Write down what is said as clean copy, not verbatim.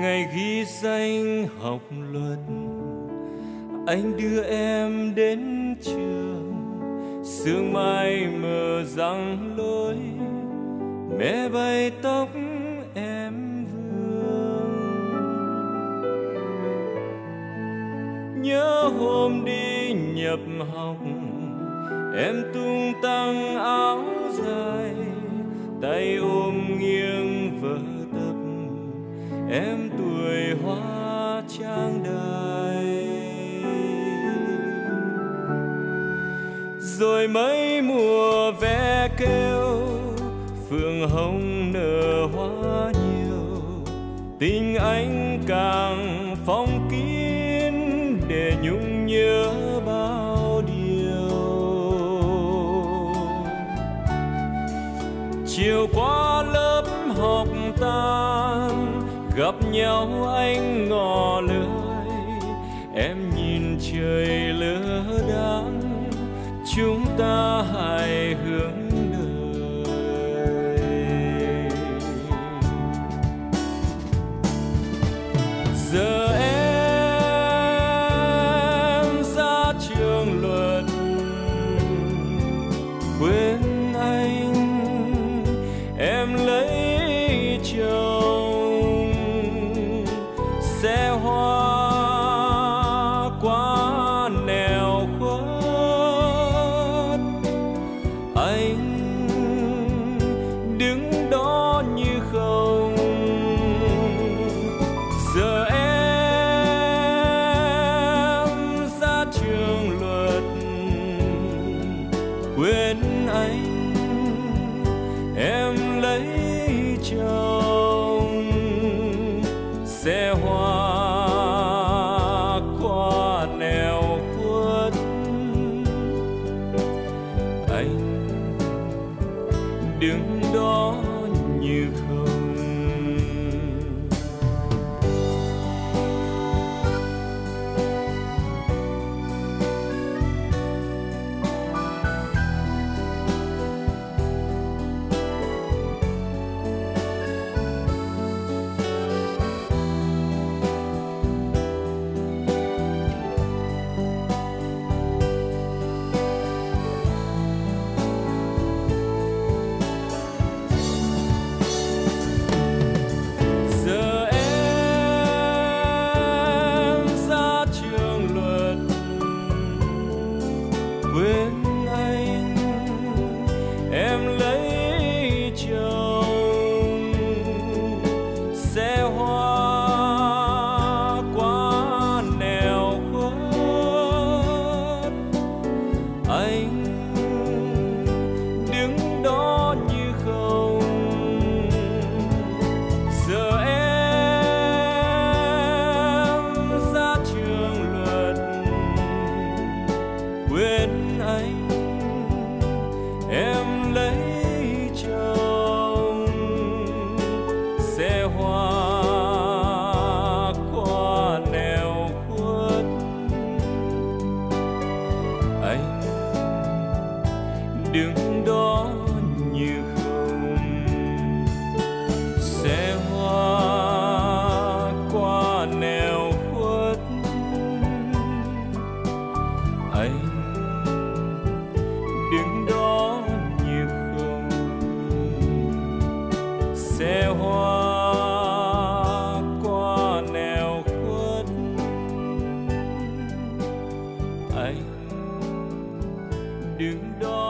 Ngày ghi danh học luật, anh đưa em đến trường. Sương mai mờ răng lối, mẹ bay tóc em vương. Nhớ hôm đi nhập học, em tung tăng áo dài, tay ôm nghiêng vở tập, em tuổi hoa trang đài. Rồi mấy mùa ve kêu, phượng hồng nở hoa nhiều, tình anh càng phong kín để nhung nhớ bao điều. Chiều qua lớp học tan, gặp nhau anh ngỏ lời, em nhìn trời lơ đãng, chúng ta hài hướng đời. Giờ em ra trường luật, quên anh, em lấy chồng, xe hoa qua nẻo khuất. Anh đứng đó như không. Giờ em ra trường luật, quên anh, em lấy chồng, xe hoa qua nẻo khuất. Anh đứng đó như không. Quên anh, em lấy chồng, xe hoa qua nẻo khuất. Anh đứng đó như không. Giờ em ra trường luật, quên anh, em lấy chồng, xe hoa qua nẻo khuất. Anh đứng đó như không. Xe hoa qua nẻo khuất. Anh đứng đó như không. Xe hoa qua nẻo khuất. Anh đứng đó